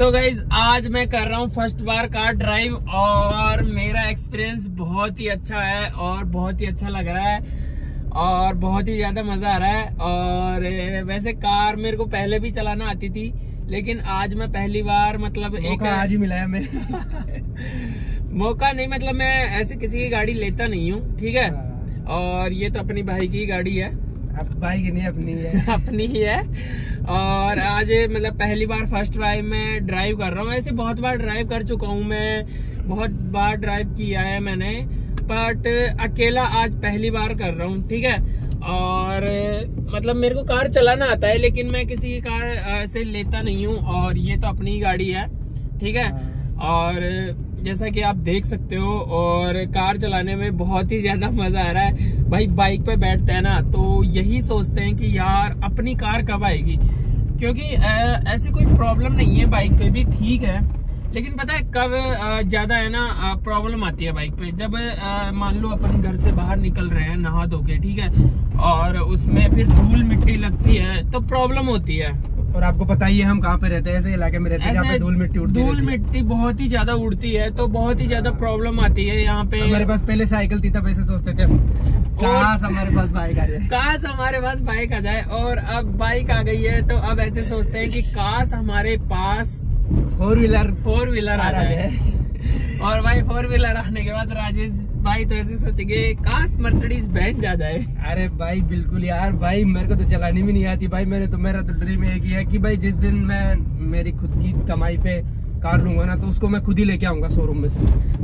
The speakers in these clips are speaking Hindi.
सो गाइज आज मैं कर रहा हूँ फर्स्ट बार कार ड्राइव और मेरा एक्सपीरियंस बहुत ही अच्छा है और बहुत ही अच्छा लग रहा है और बहुत ही ज्यादा मजा आ रहा है। और वैसे कार मेरे को पहले भी चलाना आती थी, लेकिन आज मैं पहली बार मतलब आज ही मिला है हमें मौका नहीं, मतलब मैं ऐसे किसी की गाड़ी लेता नहीं हूँ, ठीक है। और ये तो अपनी भाई की गाड़ी है, भाई की नहीं अपनी है अपनी ही है। और आज मतलब पहली बार फर्स्ट ड्राइव में ड्राइव कर रहा हूँ। ऐसे बहुत बार ड्राइव कर चुका हूँ मैं, बहुत बार ड्राइव किया है मैंने, बट अकेला आज पहली बार कर रहा हूँ, ठीक है। और मतलब मेरे को कार चलाना आता है, लेकिन मैं किसी की कार से लेता नहीं हूँ और ये तो अपनी ही गाड़ी है, ठीक है। और जैसा कि आप देख सकते हो, और कार चलाने में बहुत ही ज्यादा मजा आ रहा है भाई। बाइक पे बैठते हैं ना तो यही सोचते हैं कि यार अपनी कार कब आएगी, क्योंकि ऐसी कोई प्रॉब्लम नहीं है बाइक पे भी, ठीक है। लेकिन पता है कब ज्यादा है ना प्रॉब्लम आती है बाइक पे, जब मान लो अपन घर से बाहर निकल रहे हैं नहा धो के, ठीक है, और उसमें फिर धूल मिट्टी लगती है तो प्रॉब्लम होती है। और आपको पता ही है हम कहाँ पे रहते हैं, ऐसे इलाके में रहते हैं जहाँ पे धूल मिट्टी बहुत ही ज्यादा उड़ती है, तो बहुत ही ज्यादा प्रॉब्लम आती है यहाँ पे। हमारे पास पहले साइकिल थी तब ऐसे सोचते थे काश हमारे पास बाइक आ जाए, काश हमारे पास बाइक आ जाए। और अब बाइक आ गई है तो अब ऐसे सोचते हैं कि काश हमारे पास फोर व्हीलर आ जाए। और भाई फोर व्हीलर आने के बाद राजेश भाई तो ऐसे सोचेंगे काश मर्सिडीज बेंज आ जाए। अरे भाई बिल्कुल यार, भाई मेरे को तो चलानी भी नहीं आती भाई। मेरा तो ड्रीम एक ही है कि भाई जिस दिन मैं मेरी खुद की कमाई पे कार लूंगा ना, तो उसको मैं खुद ही लेके आऊंगा शोरूम में से।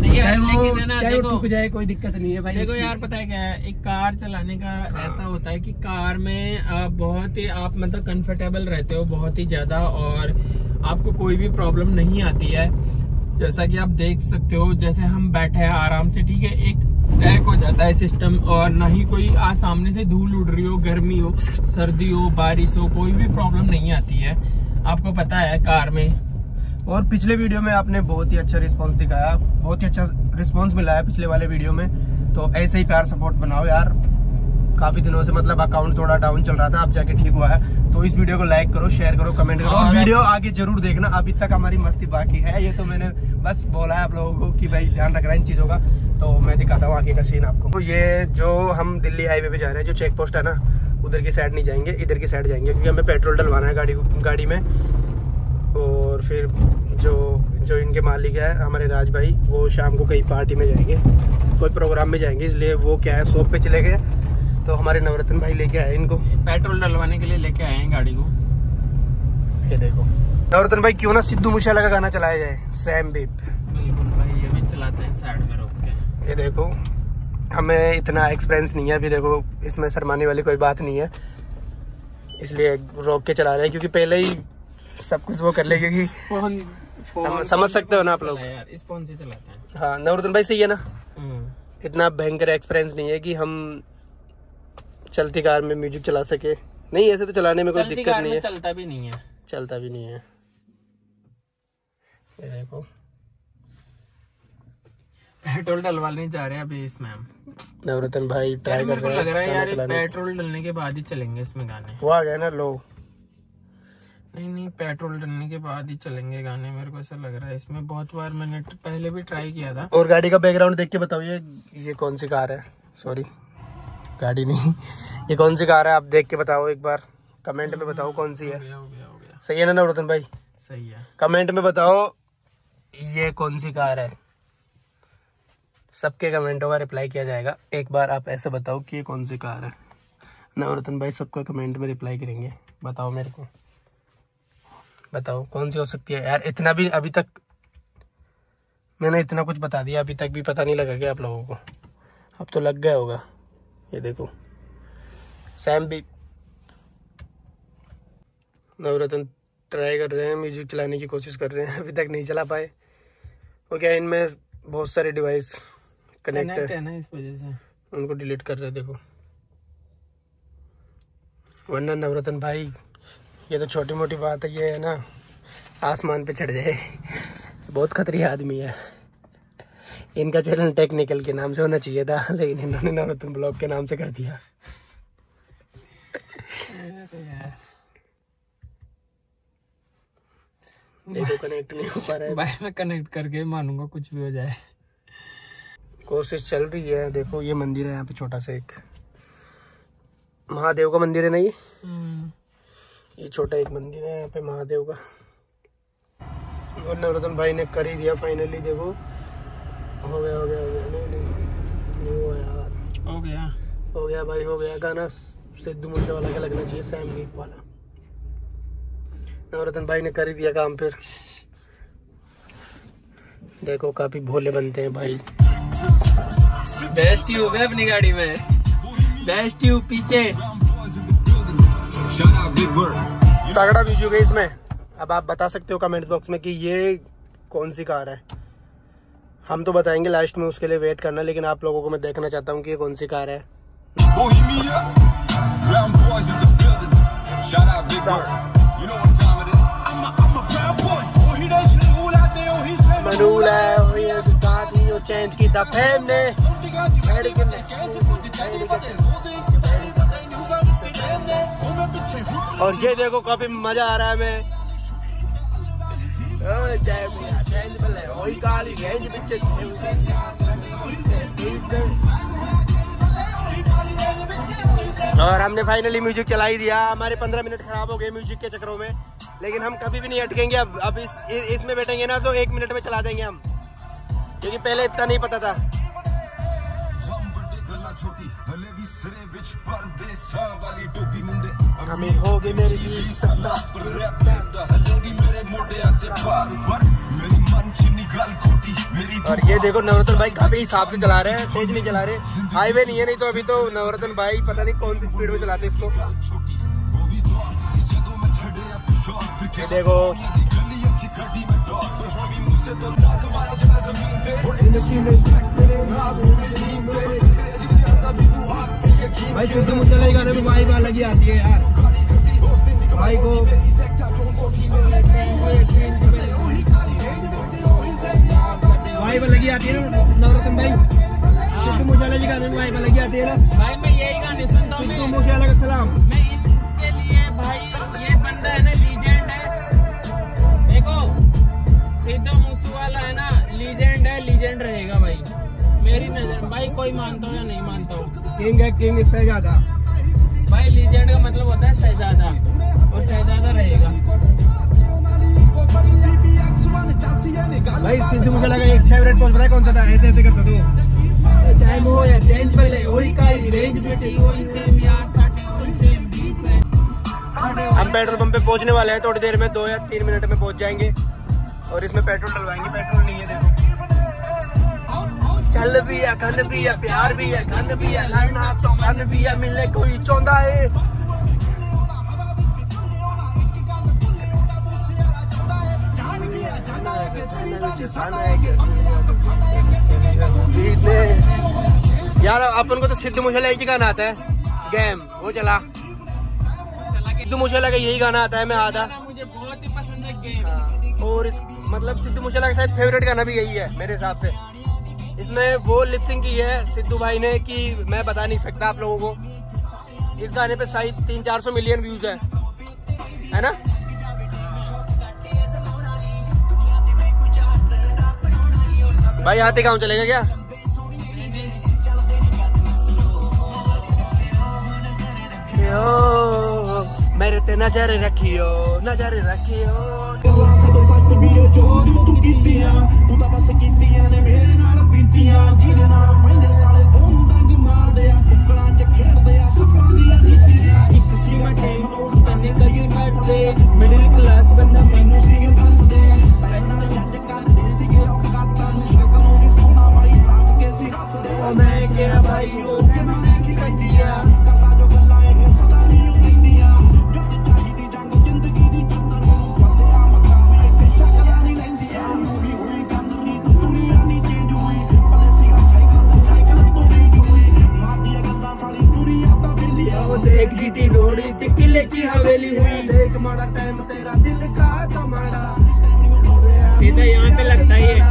चाहे वो टूट जाए कोई दिक्कत नहीं है भाई। देखो यार पता है क्या है, एक कार चलाने का ऐसा होता है कि कार में बहुत ही आप मतलब कंफर्टेबल रहते हो बहुत ही ज्यादा, और आपको कोई भी प्रॉब्लम नहीं आती है। जैसा कि आप देख सकते हो, जैसे हम बैठे हैं आराम से, ठीक है, एक पैक हो जाता है सिस्टम, और ना ही कोई सामने से धूल उड़ रही हो, गर्मी हो, सर्दी हो, बारिश हो, कोई भी प्रॉब्लम नहीं आती है, आपको पता है कार में। और पिछले वीडियो में आपने बहुत ही अच्छा रिस्पांस दिखाया, बहुत ही अच्छा रिस्पांस मिला है पिछले वाले वीडियो में, तो ऐसे ही प्यार सपोर्ट बनाओ यार। काफी दिनों से मतलब अकाउंट थोड़ा डाउन चल रहा था, अब जाके ठीक हुआ है। तो इस वीडियो को लाइक करो, शेयर करो, कमेंट करो और वीडियो आगे जरूर देखना। अभी तक हमारी मस्ती बाकी है, ये तो मैंने बस बोला है आप लोगों को कि भाई ध्यान रखना इन चीजों का। तो मैं दिखाता हूँ आगे का सीन आपको। तो ये जो हम दिल्ली हाईवे पे जा रहे हैं, जो चेक पोस्ट है ना, उधर की साइड नहीं जाएंगे, इधर की साइड जाएंगे, क्योंकि हमें पेट्रोल डलवाना है गाड़ी में। और फिर जो इनके मालिक है हमारे राज भाई, वो शाम को कहीं पार्टी में जाएंगे, कोई प्रोग्राम में जाएंगे, इसलिए वो क्या है शॉप पे चले गए। तो हमारे नवरत्न भाई लेके आए इनको पेट्रोल डलवाने के लिए, लेके आए हैं गाड़ी को। ये देखो नवरत्न भाई, क्यों ना सिद्धू मूसेवाला का गाना चलाया जाए, सैम बीप। बिल्कुल भाई, ये भी चलाते हैं साइड में रोक के। ये देखो हमें इतना एक्सपीरियंस नहीं है अभी, देखो इसमें शर्माने वाली कोई बात नहीं है, इसलिए रोक के चला रहे हैं, क्योंकि पहले ही सब कुछ वो कर ले, क्योंकि फोन समझ सकते हो ना आप लोग यार, इस फोन से चलाते हैं। हाँ नवरत्न भाई सही है ना, इतना भयंकर एक्सपीरियंस नहीं है कि हम चलती कार में म्यूजिक चला सके। नहीं ऐसे तो चलाने में कोई दिक्कत नहीं है, चलता भी नहीं है। ये देखो पेट्रोल डलवाने जा रहे हैं अभी इसमें हम। नवरत्न भाई ट्राई कर रहे हैं, लग रहा है यार पेट्रोल डलने के बाद ही चलेंगे इसमें गाने। वो आ गया ना लो, नहीं पेट्रोल डलने के बाद ही चलेंगे गाने, मेरे को ऐसा लग रहा है। इसमें बहुत बार मैंने पहले भी ट्राई किया था। और गाड़ी का बैकग्राउंड देख के बताओ ये कौन सी कार है, सॉरी गाड़ी नहीं, ये कौन सी कार है आप देख के बताओ एक बार, कमेंट में बताओ कौन सी है। हो गया। सही है ना नवरत्न भाई? सही है, कमेंट में बताओ ये कौन सी कार है, सबके कमेंटों का रिप्लाई किया जाएगा। एक बार आप ऐसे बताओ कि ये कौन सी कार है। नवरत्न भाई सबका कमेंट में रिप्लाई करेंगे, बताओ मेरे को, बताओ कौन सी हो सकती है यार। इतना भी अभी तक मैंने इतना कुछ बता दिया, अभी तक भी पता नहीं लगा क्या आप लोगों को? अब तो लग गया होगा। ये देखो सैम भी, नवरत्न ट्राई कर रहे हैं, म्यूजिक चलाने की कोशिश कर रहे हैं, अभी तक नहीं चला पाए। वो क्या इनमें बहुत सारे डिवाइस कनेक्ट है ना, इस वजह से उनको डिलीट कर रहे हैं। देखो वरना नवरत्न भाई ये तो छोटी मोटी बात है, ये है ना आसमान पे चढ़ जाए बहुत खतरी आदमी है। इनका चैनल टेक्निकल के नाम से होना चाहिए था, लेकिन इन्होंने नवरत्न ब्लॉग के नाम से कर दिया। देखो कनेक्ट नहीं हो पा रहा है भाई, मैं कनेक्ट करके मानूंगा कुछ भी हो जाए। कोशिश चल रही है। देखो ये मंदिर है यहाँ पे, छोटा सा एक महादेव का मंदिर है ना ये छोटा एक मंदिर है यहाँ पे महादेव का। और नवरत्न भाई ने कर ही दिया फाइनली। देखो हो गया नहीं हुआ यार, हो गया भाई, हो गया। गाना सिद्धू मूसेवाला का लगना चाहिए, सैम वीक वाला। नवरत्न भाई ने कर ही दिया काम फिर। देखो काफी भोले बनते हैं भाई। बेस्ट ट्यूब है अपनी गाड़ी में, बेस्ट ट्यूब पीछे। तगड़ा म्यूजिक है इसमें। अब आप बता सकते हो कमेंट बॉक्स में कि ये कौन सी कार है। हम तो बताएंगे लास्ट में, उसके लिए वेट करना। लेकिन आप लोगों को मैं देखना चाहता हूँ कि ये कौन सी कार है। चेंज की था फेम ने। और ये देखो काफी मजा आ रहा है। मैं और हमने फाइनली म्यूजिक चला ही दिया। हमारे 15 मिनट खराब हो गए म्यूजिक के चक्करों में, लेकिन हम कभी भी नहीं अटकेंगे। अब इसमें बैठेंगे ना तो 1 मिनट में चला देंगे हम, क्योंकि पहले इतना नहीं पता था। और ये देखो नवरत्न भाई काफी हिसाब से चला रहे हैं, तेज नहीं चला रहे। हाईवे नहीं है, नहीं तो अभी तो नवरत्न भाई पता नहीं कौन सी स्पीड में चलाते इसको। देखो भाई सिद्धू मूसेवाला के गाने में वाइब अलग ही आती है यार। भाई को वाइब अलग ही आती है ना नवरत्न भाई। सिद्धू मूसेवाला के गाने में वाइब अलग ही आती है ना भाई। मैं यही गाने सुनता हूँ। सिद्धू मूसेवाला का सलाम। मैं इनके लिए भाई, ये बंदा है ना लीजेंड है। देखो सिद्धू मूसेवाला है ना लीजेंड है, लीजेंड रहेगा भाई मेरी नजर। भाई कोई मानता हो या नहीं मानता हो, किंग है, किंग शहजादा भाई। लीजेंड का मतलब होता है शहजादा, और शहजादा रहेगा भाई। सिद्धू मूसेवाला का एक फेवरेट पोज पता है कौन सा था? ऐसे ऐसे करता तो चाहे वो या चेंज कर ले, वही का रेंज बेटे, वही सेम यार, साटे वही सेम बीफ है। हम पेट्रोल पंप पे पहुंचने वाले हैं थोड़ी देर में, 2 या 3 मिनट में पहुंच जाएंगे। और इसमें पेट्रोल डलवाएंगे। पेट्रोल नहीं है, देखो। चल भी है, खन भी है, प्यार भी है, खन भी है, लड़ना तो खन भी है, मिलने कोई चाहता है। यार अपन को तो सिद्धू मूसेवाला एक ही गाना आता है, गेम वो चला। सिद्धू मूसेवाला का यही गाना आता है, मैं आधा। मुझे बहुत ही पसंद है गेम। और इस मतलब सिद्धू मूसेवाला का शायद फेवरेट गाना भी यही है मेरे हिसाब से। इसमें वो लिपसिंग की है सिद्धू भाई ने कि मैं बता नहीं सकता आप लोगों को। इस गाने पे शायद 300-400 मिलियन व्यूज है ना। भाई आते गाँव चलेगा क्या? मेरे ते नजर रखियो, नजर रखियो। मिडिल क्लास बंदा मैनू मैं क्या भाई हवेली हुई। सीधा यहाँ पे लगता ही है।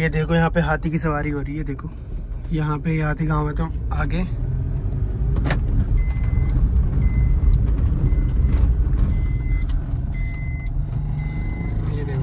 ये देखो यहाँ पे हाथी की सवारी हो रही है। देखो यहाँ पे हाथी गांव है तो आगे ये देखो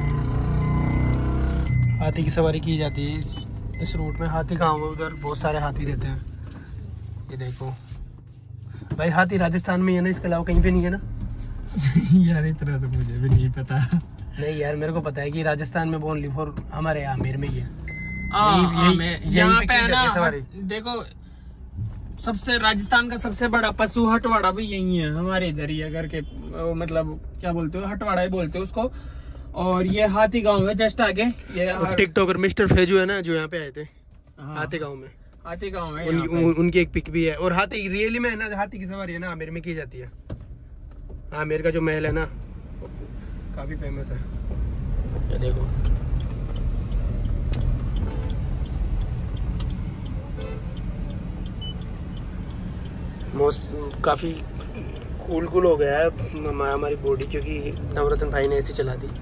हाथी की सवारी की जाती है इस रूट में। हाथी गांव है, उधर बहुत सारे हाथी रहते हैं। ये देखो भाई हाथी राजस्थान में है ना, इसके अलावा कहीं पे नहीं है ना? यार इतना तो मुझे भी नहीं पता। नहीं यार मेरे को पता है कि राजस्थान में ओनली फॉर हमारे आमेर में ही है। यहाँ पे है ना, देखो सबसे राजस्थान का सबसे बड़ा पशु हटवाड़ा भी यही है, हमारे इधर ही अगर के मतलब क्या बोलते हो, हटवाड़ा ही बोलते हो उसको। और ये हाथी गांव है जस्ट आगे। ये टिकटॉकर मिस्टर फेजू है ना जो यहाँ पे आए थे हाथी गांव में। हाथी गांव है उनकी एक पिक भी है। और हाथी रियली में है ना, हाथी की सवारी है ना आमेर में की जाती है। आमेर का जो महल है ना काफी फेमस है। ये देखो काफी कूल हो गया है हमारी बॉडी, क्योंकि नवरत्न भाई ने ऐसे चला दी।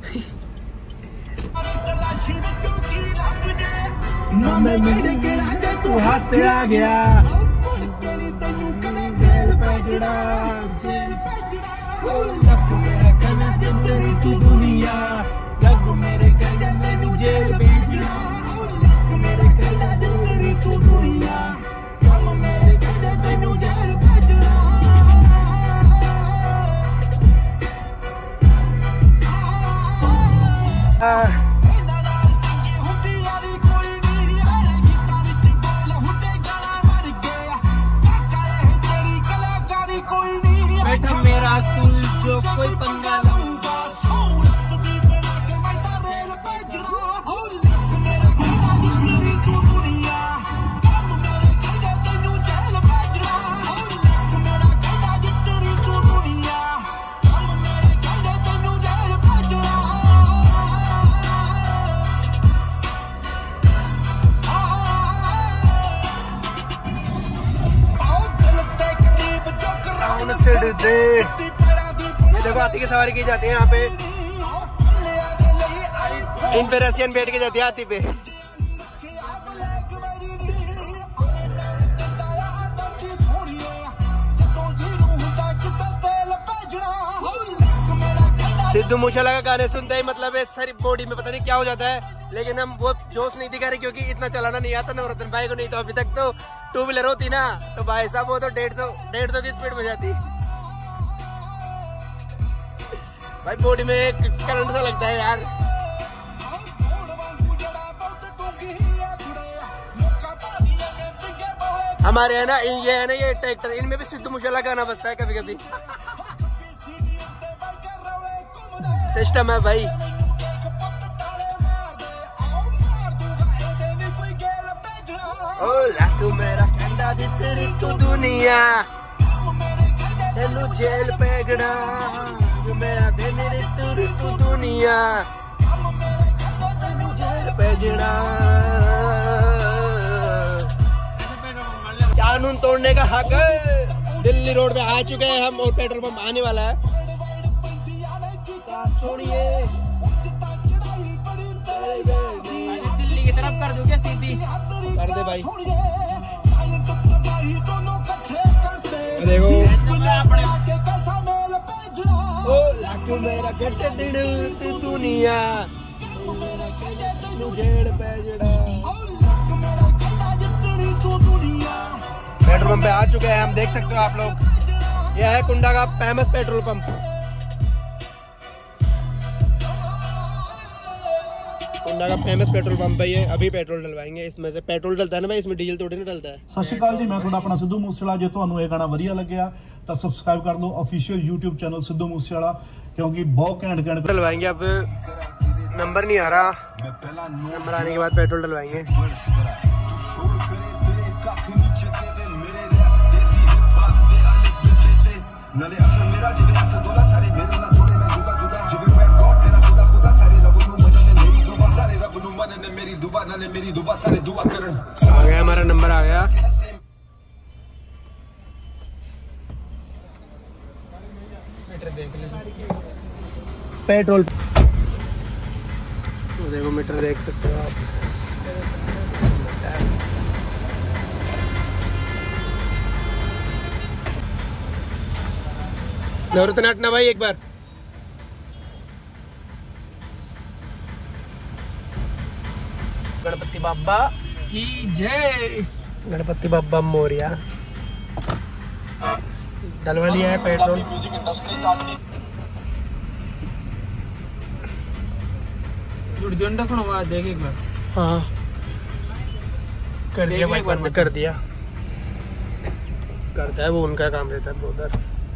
तू हाथ पे आ गया तू दुनिया मेरे जेल तू दुनिया बेटा मेरा सुन जो कोई पंगा दे। ये देखो हाथी की सवारी की जाती है यहाँ पे। इन पे रसियन बैठ के जाती है हाथी पे। सिद्धू मूसेवाला का गाने सुनते ही मतलब सारी बॉडी में पता नहीं क्या हो जाता है, लेकिन हम वो जोश नहीं दिखा रहे क्योंकि इतना चलाना नहीं आता नवरत्न भाई को। नहीं तो अभी तक तो टू व्हीलर होती ना तो भाई साहब वो तो 150 की स्पीड में जाती। भाई बॉडी में करंट सा लगता है यार। हमारे है ना ये ट्रैक्टर, इनमें भी सिद्धू मूसेवाला गाना बजता है कभी कभी। सिस्टम है भाई। ओ लाखों मेरा कंधा दी तेरी तू दुनिया तेनू जेल पैगड़ा मेरा दे मेरी तेरी तू दुनिया जेल पैगड़ा। कानून तोड़ने का हक है। दिल्ली रोड पे आ चुके हैं हम और पेट्रोल पंप आने वाला है। छोड़िए दिल्ली की तरफ कर दोगे सीधी कर दे भाई। देखो ओ लाखों मेरा कहते दिन तू दुनिया पेट्रोल पंप पे आ चुके हैं हम, देख सकते हो आप लोग। यह है कुंडा का फेमस पेट्रोल पंप। कुंडा का फेमस पेट्रोल पंप है ये। अभी पेट्रोल डलवाएंगे। इसमें से पेट्रोल डलता है ना भाई, इसमें डीजल थोड़ी ना डलता है। सत श्री अकाल जी, मैं थोड़ा अपना सिद्धू मूसेवाला। जो ਤੁਹਾਨੂੰ ਇਹ ਗਾਣਾ ਵਧੀਆ ਲੱਗਿਆ ਤਾਂ सब्सक्राइब कर दो official YouTube channel Sidhu Moosewala, क्योंकि बहुत घैंट डलवाएंगे। अब नंबर नहीं आ रहा, नंबर आने के बाद पेट्रोल डलवाएंगे। आ गया हमारा नंबर आ गया। पेट्रोल देखो मीटर देख सकते हो आप। नवरत्न हटना भाई एक बार। गणपति बाबा की जय। गणपति बाबा मोरिया। डलवा लिया है पेट्रोल। देख एक बार। हाँ कर दिया भाई, बंद कर दिया। करता है वो, उनका काम रहता है उधर।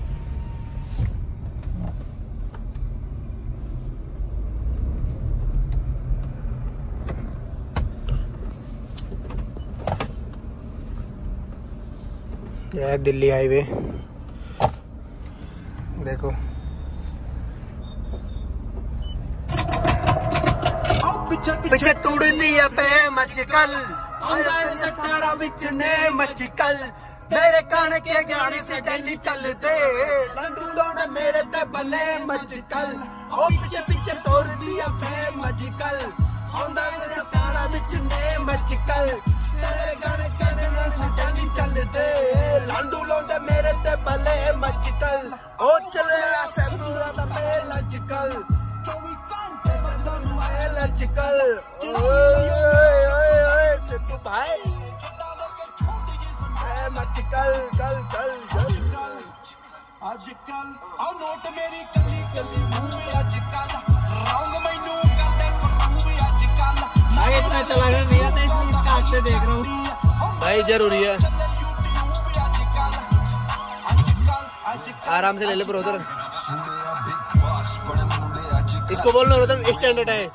यह है दिल्ली हाईवे, देखो। पीछे तोड़ दिया पे मचकल, सारा बिच ने मचकल। मेरे कान के गाने से डेली चलते, लंडू लौट मेरे ते बल्ले मचकल। ओ पीछे पीछे तोड़ दिया पे मचकल, औंदा से सारा बिच ने मचकल। मेरे गाने के गाने से डेली चलते, लंडू लौट मेरे ते बल्ले मचकल। ओ चले ऐसे पूरा सा पे लचकल, लचकल। ओए सिद्धू भाई मचकल कल कल कल। आजकल आ नोट मेरी कली कली मूव आजकल, रंग मैनू करदे परूव आजकल। आगे इतना चलाना नहीं आता इसलिए इसका आगे देख रहा हूँ भाई। जरूरी है, आराम से ले ले ब्रदर। इसको बोलना ब्रदर स्टैंडर्ड है।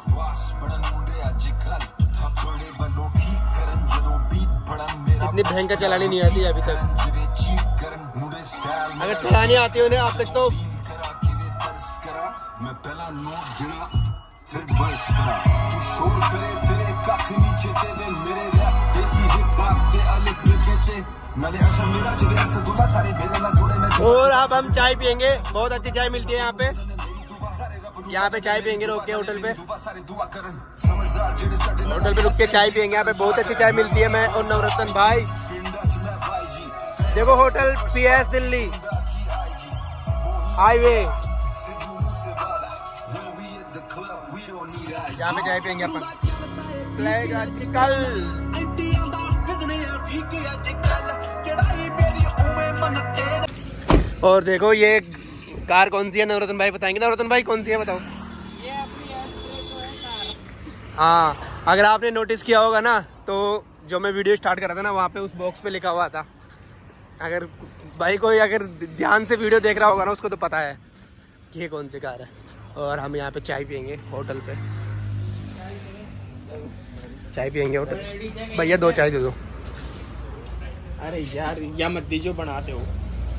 इतनी भयंकर चलानी नहीं आती अभी तक। अगर चलानी आती हो ना आप तक तो और अब हम चाय पियेंगे। बहुत अच्छी चाय मिलती है यहाँ पे। यहाँ पे चाय पियेंगे रोक के होटल पे। होटल पे रुक के चाय पियेंगे। यहाँ पे बहुत अच्छी चाय मिलती है। मैं और नवरत्न भाई, देखो होटल PS दिल्ली हाईवे, यहाँ पे चाय पियेंगे अपन। और देखो ये कार कौन सी है, नवरत्न भाई बताएंगे। नवरत्न भाई कौन सी है बताओ। ये अपनी कार। हाँ, अगर आपने नोटिस किया होगा ना तो जो मैं वीडियो स्टार्ट करा था ना, वहाँ पे उस बॉक्स पे लिखा हुआ था। अगर भाई कोई अगर ध्यान से वीडियो देख रहा होगा ना, उसको तो पता है कि ये कौन सी कार है। और हम यहाँ पे चाय पियेंगे होटल पे। चाय पियेंगे होटल। भैया 2 चाय दे दो। अरे यार या मत दीजिए, बनाते हो।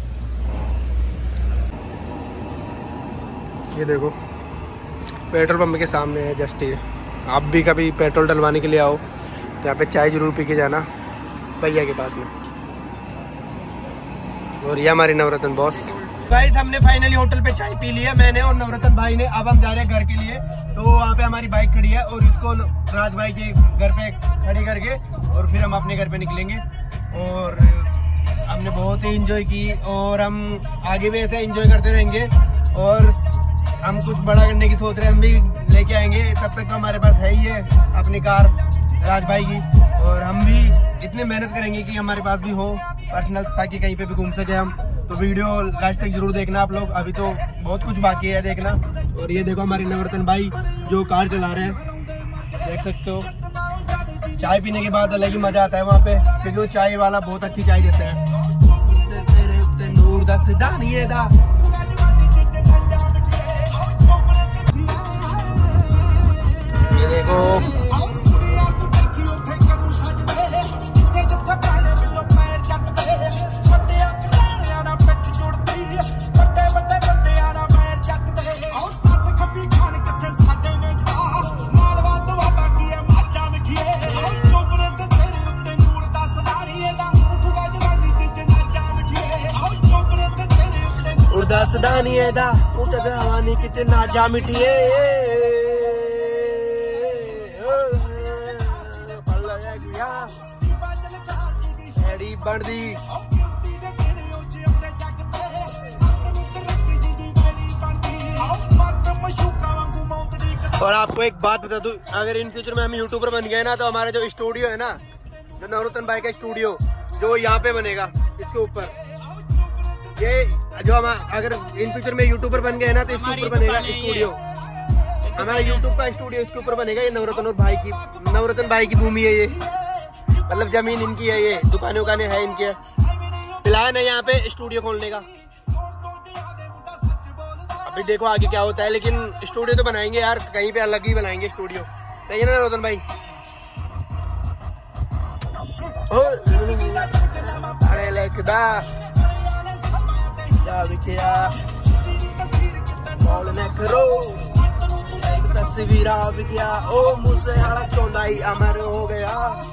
ये देखो पेट्रोल पंप के सामने है जस्ट ये। आप भी कभी पेट्रोल डलवाने के लिए आओ तो यहाँ पे चाय जरूर पी के जाना भैया के पास में। और ये हमारे नवरत्न बॉस। गाइस हमने फाइनली होटल पे चाय पी ली है, मैंने और नवरत्न भाई ने। अब हम जा रहे हैं घर के लिए। तो वहाँ पे हमारी बाइक खड़ी है और इसको राज भाई के घर पे खड़ी करके और फिर हम अपने घर पे निकलेंगे। और हमने बहुत ही इंजॉय की और हम आगे भी ऐसे इंजॉय करते रहेंगे। और हम कुछ बड़ा करने की सोच रहे हैं, हम भी लेके आएंगे। तब तक तो हमारे पास है ही है अपनी कार राज भाई की। और हम भी इतनी मेहनत करेंगे कि हमारे पास भी हो पर्सनल, ताकि कहीं पे भी घूम सके हम। तो वीडियो लास्ट तक जरूर देखना आप लोग, अभी तो बहुत कुछ बाकी है देखना। और ये देखो हमारे नवरत्न भाई जो कार चला रहे हैं, देख सकते हो। चाय पीने के बाद अलग ही मजा आता है वहाँ पे, क्योंकि वो चाय वाला बहुत अच्छी चाय देता है। ये देखो दसदानी दा उठदानी कितना जा मिठिए। बन दी। और आपको एक बात बता दूं, अगर इन फ्यूचर में हम यूट्यूबर बन गए ना तो हमारा जो स्टूडियो है ना, जो नवरत्न भाई का स्टूडियो जो यहाँ पे बनेगा इसके ऊपर, ये जो हम अगर इन फ्यूचर में यूट्यूबर बन गए ना तो इसके ऊपर बनेगा स्टूडियो, हमारा यूट्यूब का स्टूडियो इसके ऊपर बनेगा। ये नवरत्न भाई की भूमि है, ये मतलब जमीन इनकी है, ये दुकानें उकानें है इनके, प्लान है यहाँ पे स्टूडियो खोलने का। अभी देखो आगे क्या होता है, लेकिन स्टूडियो तो बनाएंगे यार, कहीं पे अलग ही बनाएंगे स्टूडियो, सही है ना नवरत्न भाई? हो गया।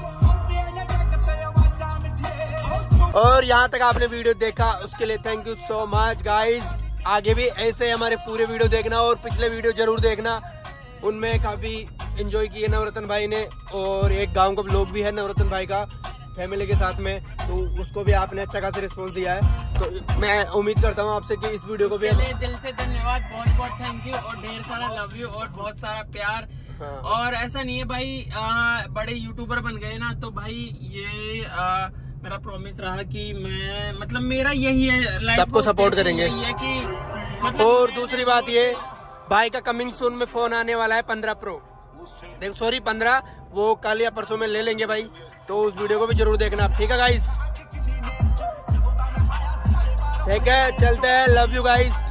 और यहाँ तक आपने वीडियो देखा उसके लिए thank you so much guys. आगे भी ऐसे हमारे पूरे वीडियो देखना और पिछले वीडियो जरूर देखना, उनमें काफी एंजॉय किए नवरत्न भाई ने। और एक गांव का व्लॉग भी है नवरत्न भाई का फैमिली के साथ में, तो उसको भी आपने अच्छा खासा रिस्पॉन्स दिया है। तो मैं उम्मीद करता हूँ आपसे कि इस वीडियो को भी दिल से धन्यवाद, बहुत बहुत थैंक यू और ढेर सारा लव यू और बहुत सारा प्यार। हाँ। और ऐसा नहीं है भाई, बड़े यूट्यूबर बन गए ना तो भाई ये मेरा प्रॉमिस रहा कि मैं मतलब मेरा यही है, सबको सपोर्ट करेंगे। है कि मतलब और दूसरी बात ये, भाई का कमिंग सून में फोन आने वाला है 15 प्रो, देखो सॉरी 15, वो कल या परसों में ले लेंगे भाई, तो उस वीडियो को भी जरूर देखना आप, ठीक है गाइस? ठीक है, चलते हैं, लव यू गाइस।